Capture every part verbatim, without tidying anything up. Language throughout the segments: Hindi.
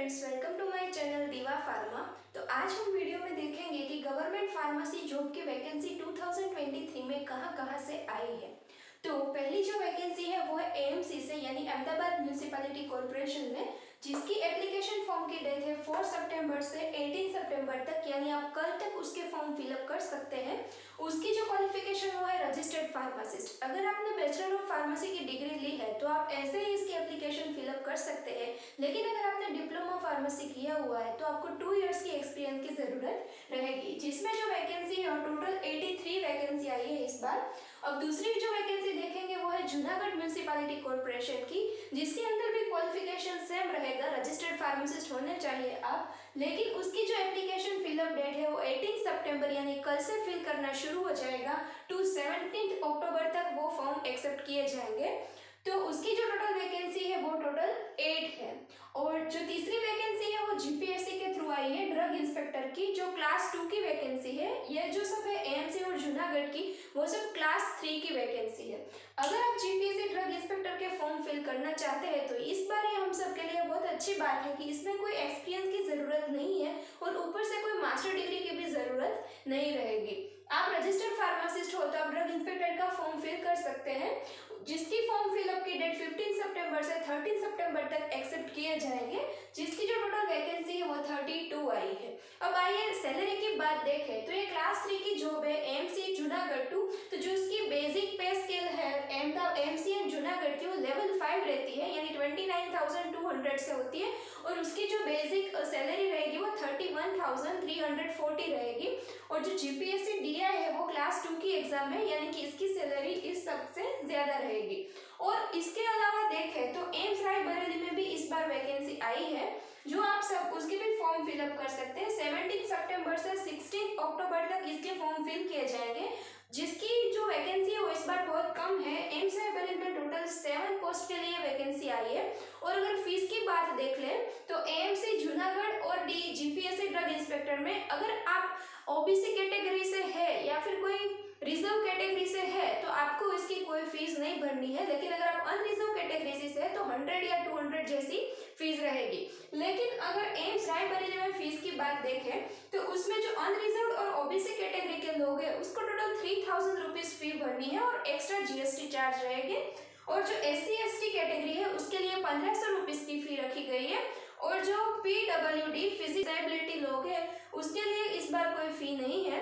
Friends, welcome to my channel Deewa pharma. तो आज हम वीडियो में देखेंगे कि गवर्नमेंट फार्मेसी जॉब की वैकेंसी दो हज़ार तेईस में कहां-कहां से आई है। तो पहली जो वैकेंसी है वो है एएमसी से यानी अहमदाबाद म्यूनिसिपैलिटी कॉर्पोरेशन में, जिसकी एप्लीकेशन फॉर्म की डेट है चार सितंबर से अठारह सितंबर तक, यानी आप कल तक उसके फॉर्म फिलअप कर सकते हैं। उसकी जो क्वालिफिकेशन वो है रजिस्टर्ड फार्मासिस्ट। अगर आपने बैचलर ऑफ फार्मेसी की डिग्री ली है तो आप ऐसे ही इसकी एप्लीकेशन फिलअप कर सकते हैं, लेकिन अगर आपने डिप्लोमा फार्मेसी किया हुआ है तो आपको टू इयर्स की एक्सपीरियंस की जरूरत रहेगी। जिसमें जो वैकेंसी है टोटल तिरासी वैकेंसी आई है इस बार। अब दूसरी जो वैकेंसी देखेंगे वो है जूनागढ़ म्यूनिसिपैलिटी कॉर्पोरेशन की, जिसके अंदर भी क्वालिफिकेशन सेम रहेगा, रजिस्टर्ड फार्मासिस्ट होने चाहिए आप। लेकिन उसकी जो एप्लीकेशन फिलअप डेट है वो अठारह सितंबर यानी कल से फिल करना शुरू हो जाएगा। टू सत्रह अक्टूबर तक वो फॉर्म एक्सेप्ट किए जाएंगे। तो उसकी जो टोटल वैकेंसी है वो टोटल एट है। और जो तीसरी वैकेंसी है वो जीपीएससी के थ्रू आई है, ड्रग इंस्पेक्टर की, जो क्लास टू की वैकेंसी है। ये जो सब है एएमसी और जूनागढ़ की, वो सब क्लास थ्री की वैकेंसी है। अगर आप जीपीएससी ड्रग इंस्पेक्टर के फॉर्म फिल करना चाहते हैं तो इस बार ये हम सब के लिए बहुत अच्छी बात है कि इसमें कोई एक्सपीरियंस की जरूरत नहीं है और ऊपर से कोई मास्टर डिग्री की भी जरूरत नहीं रहेगी। आप रजिस्टर्ड फार्मासिस्ट हो तो आप ड्रग इंस्पेक्टर का फॉर्म फिल कर सकते हैं, जिसकी फॉर्म फिलअप की डेट पंद्रह सितंबर से तेरह सितंबर तक एक्सेप्ट किए जाएंगे। जिसकी जो टोटल वैकेंसी है वो बत्तीस आई है। अब आइए सैलरी की बात देखें तो ये क्लास थ्री की जॉब है एएमसी जूनागढ़ टू। तो जो उसकी बेसिक पे स्केल है एएमसी एंड जूनागढ़ की वो लेवल फाइव रहती है, यानी twenty nine thousand two hundred से होती है। और उसकी जो बेसिक सैलरी रहेगी वो thirty one thousand three hundred forty रहेगी। और जो जीपीएससी डीआई है वो क्लास टू की एग्जाम है, यानी कि इसकी सैलरी इस सबसे ज्यादा रहेगी। और इसके अलावा देखें तो एम्स रायबरेली में भी इस बार वैकेंसी आई है, जो आप सब उसके भी फॉर्म फिलअप कर सकते हैं। सत्रह सितंबर से सोलह अक्टूबर तक इसके फॉर्म फिल किए जाएंगे। जिसकी जो वैकेंसी है वो इस बार बहुत कम है। एम्स रायबरेली में टोटल सेवन पोस्ट के लिए वैकेंसी आई है। और अगर फीस की बात देख ले तो एएमसी जूनागढ़ और डी जीपीएससी ड्रग इंस्पेक्टर में अगर आप ओबीसी कैटेगरी से है या फिर कोई रिजर्व कैटेगरी से है तो आपको इसकी कोई फीस नहीं भरनी है। लेकिन अगर आप अनरिजर्व कैटेगरी से है तो हंड्रेड या टू हंड्रेड जैसी फीस रहेगी। लेकिन अगर एम्स रायबरेली में फीस की बात देखें तो उसमें जो अनरिजर्व और ओबीसी कैटेगरी के लोग हैं उसको total three thousand rupees fee भरनी है और एक्स्ट्रा जीएसटी चार्ज रहेगी। और जो S C S T category है उसके लिए पंद्रह सौ रुपीज की फी रखी गई है। और जो पीडब्ल्यूडी फिजिकल लोग हैं उसके लिए इस बार कोई फी नहीं है।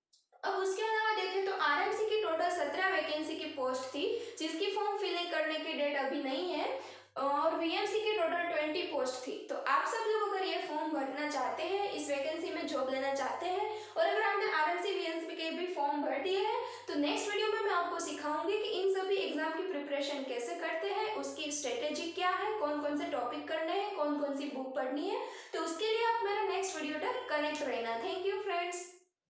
अब उसके अलावा देखें तो आरएमसी की टोटल सत्रह वैकेंसी की पोस्ट थी, जिसकी फॉर्म फिलिंग करने की डेट अभी नहीं है। और वीएमसी की टोटल बीस पोस्ट थी। तो आप सब लोग अगर ये फॉर्म भरना चाहते हैं, इस वैकेंसी में जॉब लेना चाहते हैं और अगर आपने आरएमसी वीएमसी के भी फॉर्म भर दिए हैं तो नेक्स्ट वीडियो में मैं आपको सिखाऊंगी कि इन सभी एग्जाम की प्रिपरेशन कैसे करते हैं, उसकी स्ट्रेटेजी क्या है, कौन कौन से टॉपिक करने हैं, कौन कौन सी बुक पढ़नी है। तो उसके लिए आप मेरा नेक्स्ट वीडियो तक कनेक्ट रहना। Thank you friends.